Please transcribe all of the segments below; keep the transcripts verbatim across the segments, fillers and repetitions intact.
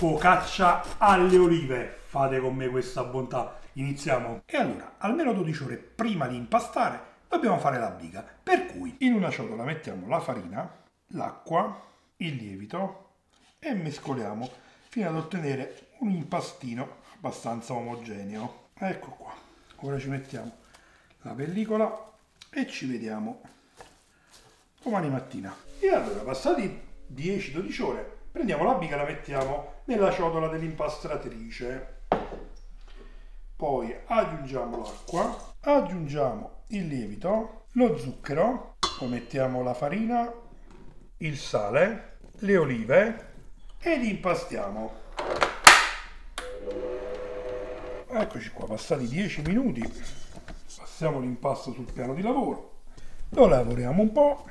focaccia alle olive. Fate con me questa bontà. Iniziamo. E allora, almeno dodici ore prima di impastare, dobbiamo fare la biga. Per cui in una ciotola mettiamo la farina, l'acqua, il lievito e mescoliamo fino ad ottenere un impastino abbastanza omogeneo. Ecco qua. Ora ci mettiamo la pellicola e ci vediamo domani mattina. E allora, passati dieci dodici ore, prendiamo la biga e la mettiamo nella ciotola dell'impastatrice. Poi aggiungiamo l'acqua, aggiungiamo il lievito, lo zucchero, poi mettiamo la farina, il sale, le olive ed impastiamo. Eccoci qua, passati dieci minuti, passiamo l'impasto sul piano di lavoro, lo lavoriamo un po',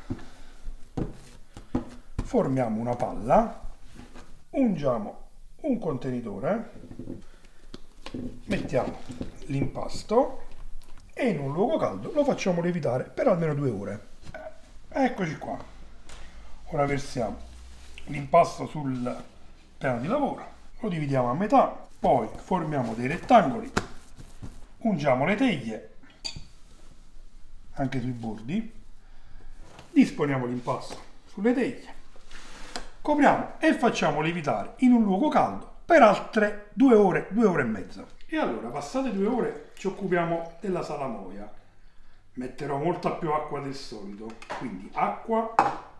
formiamo una palla, ungiamo un contenitore, mettiamo l'impasto e in un luogo caldo lo facciamo lievitare per almeno due ore. Eccoci qua. Ora versiamo l'impasto sul piano di lavoro, lo dividiamo a metà, poi formiamo dei rettangoli, ungiamo le teglie anche sui bordi, disponiamo l'impasto sulle teglie, copriamo e facciamo lievitare in un luogo caldo per altre due ore, due ore e mezza. E allora, passate due ore, ci occupiamo della salamoia. Metterò molta più acqua del solito, quindi acqua,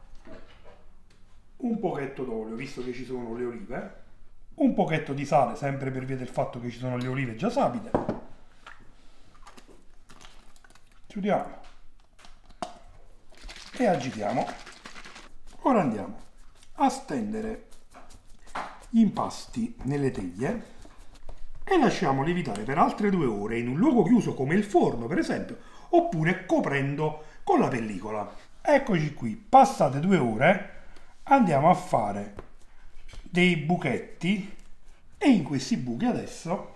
un pochetto d'olio, visto che ci sono le olive, un pochetto di sale, sempre per via del fatto che ci sono le olive già sapide. Chiudiamo e agitiamo. Ora andiamo a stendere gli impasti nelle teglie e lasciamo lievitare per altre due ore in un luogo chiuso come il forno, per esempio, oppure coprendo con la pellicola. Eccoci qui, passate due ore, andiamo a fare dei buchetti e in questi buchi adesso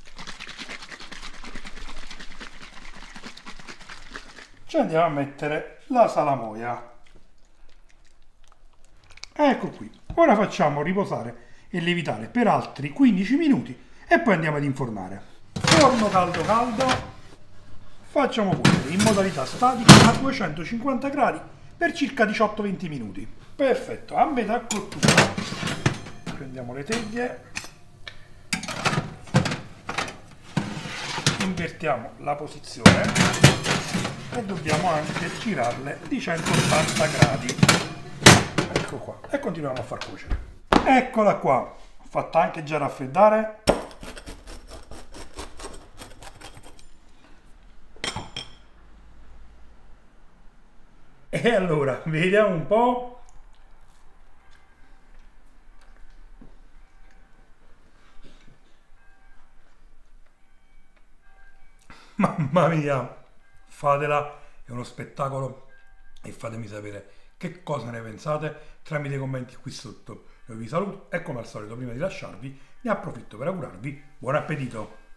ci andiamo a mettere la salamoia. Ecco qui, ora facciamo riposare e lievitare per altri quindici minuti e poi andiamo ad infornare. Forno caldo caldo, facciamo cuocere in modalità statica a duecentocinquanta gradi per circa diciotto venti minuti. Perfetto, a metà cottura prendiamo le teglie, invertiamo la posizione e dobbiamo anche girarle di centottanta gradi. Ecco qua, e continuiamo a far cuocere. Eccola qua, fatta anche già raffreddare. E allora, vediamo un po'. Mamma mia, fatela, è uno spettacolo e fatemi sapere che cosa ne pensate tramite i commenti qui sotto. Io vi saluto e come al solito prima di lasciarvi ne approfitto per augurarvi buon appetito!